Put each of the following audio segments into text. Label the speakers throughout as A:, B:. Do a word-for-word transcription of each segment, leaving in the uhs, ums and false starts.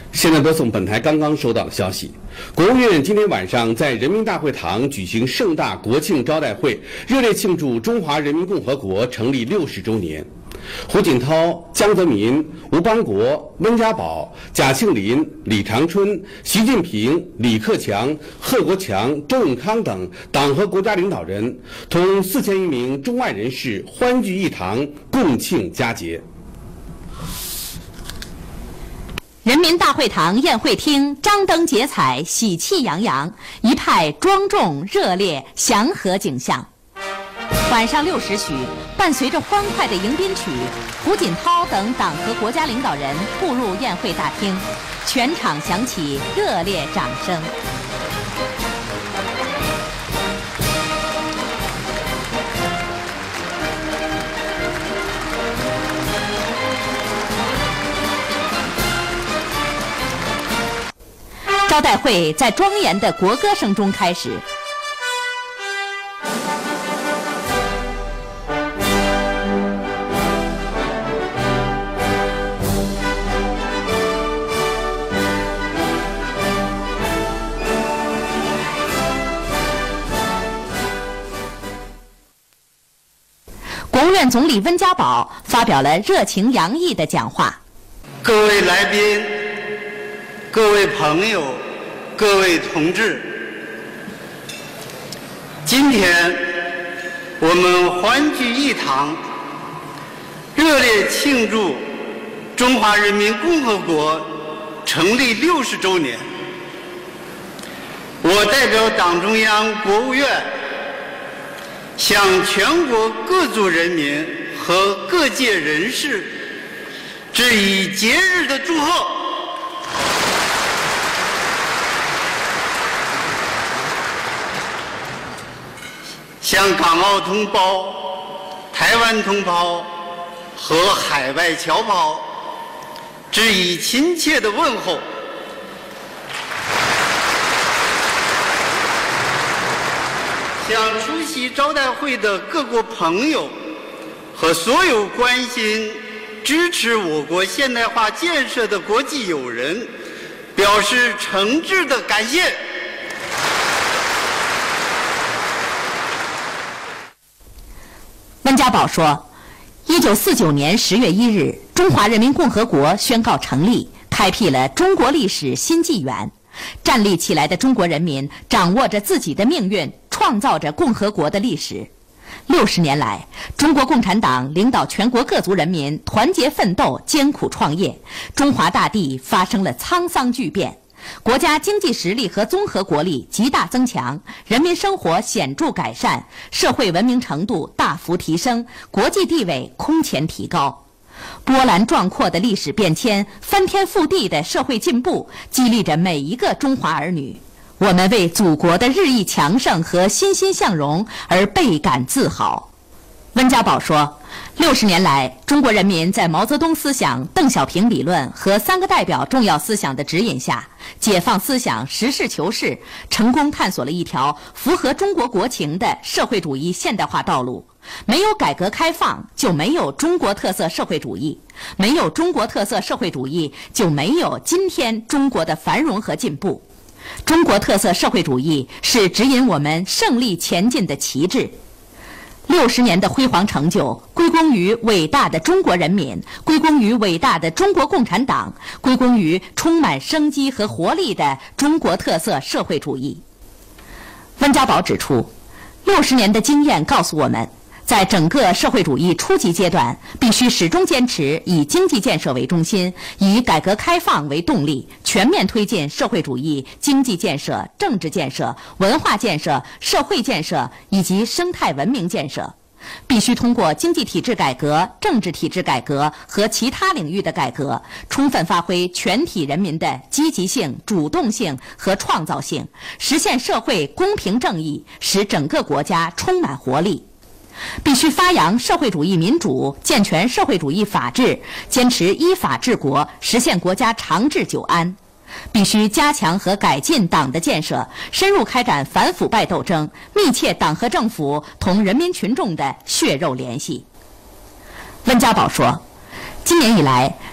A: 现在播送本台刚刚收到的消息，国务院今天晚上在人民大会堂举行盛大国庆招待会，热烈庆祝中华人民共和国成立六十周年。胡锦涛、江泽民、吴邦国、温家宝、贾庆林、李长春、习近平、李克强、贺国强、周永康等党和国家领导人同四千余名中外人士欢聚一堂，共庆佳节。
B: 人民大会堂宴会厅张灯结彩，喜气洋洋，一派庄重热烈祥和景象。晚上六时许，伴随着欢快的迎宾曲，胡锦涛等党和国家领导人步入宴会大厅，全场响起热烈掌声。招待会在庄严的国歌声中开始。国务院总理温家宝发表了热情洋溢的讲话。
C: 各位来宾，各位朋友，各位同志，今天我们欢聚一堂，热烈庆祝中华人民共和国成立六十周年。我代表党中央、国务院向全国各族人民和各界人士致以节日的祝贺。向港澳同胞、台湾同胞和海外侨胞致以亲切的问候。向出席招待会的各国朋友和所有关心、支持我国现代化建设的国际友人表示诚挚的感谢。
B: 温家宝说，一九四九年十月一日，中华人民共和国宣告成立，开辟了中国历史新纪元。站立起来的中国人民掌握着自己的命运，创造着共和国的历史。六十年来，中国共产党领导全国各族人民团结奋斗，艰苦创业，中华大地发生了沧桑巨变，国家经济实力和综合国力极大增强，人民生活显著改善，社会文明程度大幅提升，国际地位空前提高。波澜壮阔的历史变迁，翻天覆地的社会进步，激励着每一个中华儿女。我们为祖国的日益强盛和欣欣向荣而倍感自豪。温家宝说，六十年来，中国人民在毛泽东思想、邓小平理论和三个代表重要思想的指引下，解放思想，实事求是，成功探索了一条符合中国国情的社会主义现代化道路。没有改革开放，就没有中国特色社会主义；没有中国特色社会主义，就没有今天中国的繁荣和进步。中国特色社会主义是指引我们胜利前进的旗帜。六十年的辉煌成就归功于伟大的中国人民，归功于伟大的中国共产党，归功于充满生机和活力的中国特色社会主义。温家宝指出，六十年的经验告诉我们，在整个社会主义初级阶段，必须始终坚持以经济建设为中心，以改革开放为动力，全面推进社会主义经济建设、政治建设、文化建设、社会建设以及生态文明建设。必须通过经济体制改革、政治体制改革和其他领域的改革，充分发挥全体人民的积极性、主动性和创造性，实现社会公平正义，使整个国家充满活力。必须发扬社会主义民主，健全社会主义法治，坚持依法治国，实现国家长治久安。必须加强和改进党的建设，深入开展反腐败斗争，密切党和政府同人民群众的血肉联系。温家宝说，今年以来，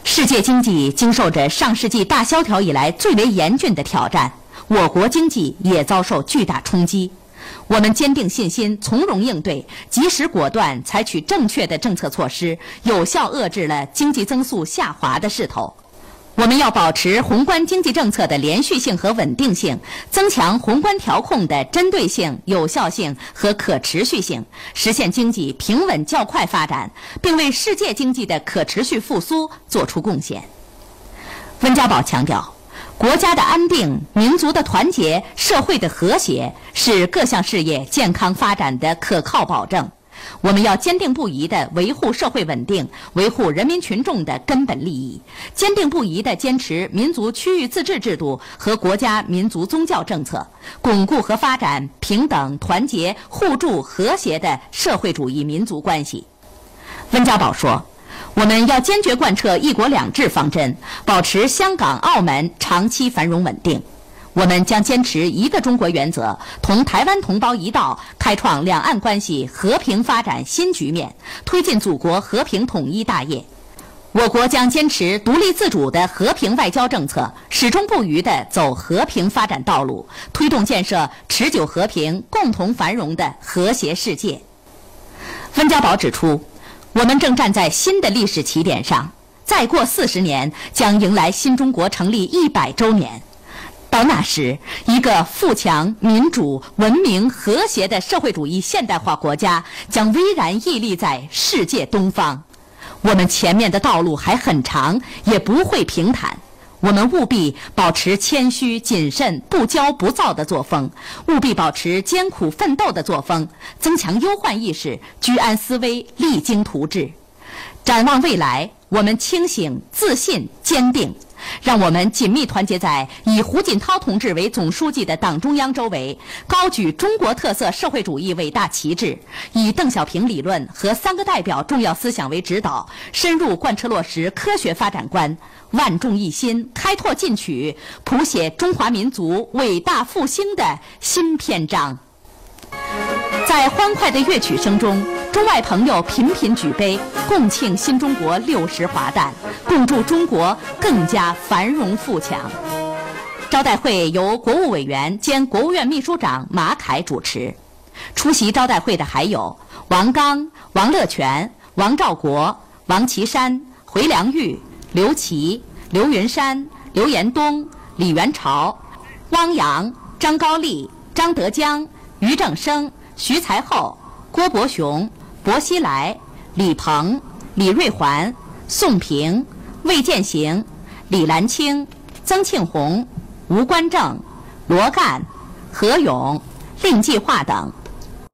B: 世界经济经受着上世纪大萧条以来最为严峻的挑战，我国经济也遭受巨大冲击。我们坚定信心，从容应对，及时果断采取正确的政策措施，有效遏制了经济增速下滑的势头。我们要保持宏观经济政策的连续性和稳定性，增强宏观调控的针对性、有效性和可持续性，实现经济平稳较快发展，并为世界经济的可持续复苏做出贡献。温家宝强调，国家的安定、民族的团结、社会的和谐是各项事业健康发展的可靠保证。我们要坚定不移地维护社会稳定，维护人民群众的根本利益，坚定不移地坚持民族区域自治制度和国家民族宗教政策，巩固和发展平等、团结、互助、和谐的社会主义民族关系。温家宝说，我们要坚决贯彻一国两制方针，保持香港、澳门长期繁荣稳定。我们将坚持一个中国原则，同台湾同胞一道，开创两岸关系和平发展新局面，推进祖国和平统一大业。我国将坚持独立自主的和平外交政策，始终不渝地走和平发展道路，推动建设持久和平、共同繁荣的和谐世界。温家宝指出，我们正站在新的历史起点上，再过四十年将迎来新中国成立一百周年。到那时，一个富强、民主、文明、和谐的社会主义现代化国家将巍然屹立在世界东方。我们前面的道路还很长，也不会平坦。我们务必保持谦虚、谨慎、不骄不躁的作风，务必保持艰苦奋斗的作风，增强忧患意识，居安思危，励精图治。展望未来，我们清醒、自信、坚定。让我们紧密团结在以胡锦涛同志为总书记的党中央周围，高举中国特色社会主义伟大旗帜，以邓小平理论和三个代表重要思想为指导，深入贯彻落实科学发展观，万众一心，开拓进取，谱写中华民族伟大复兴的新篇章。在欢快的乐曲声中，中外朋友频频举杯，共庆新中国六十华诞，共祝中国更加繁荣富强。招待会由国务委员兼国务院秘书长马凯主持。出席招待会的还有王刚、王乐泉、王兆国、王岐山、回良玉、刘琦、刘云山、刘延东、李元朝、汪洋、张高丽、张德江、于正生、徐才厚、郭伯雄、薄熙来、李鹏、李瑞环、宋平、魏建行、李兰清、曾庆红、吴官正、罗干、何勇、令计划等。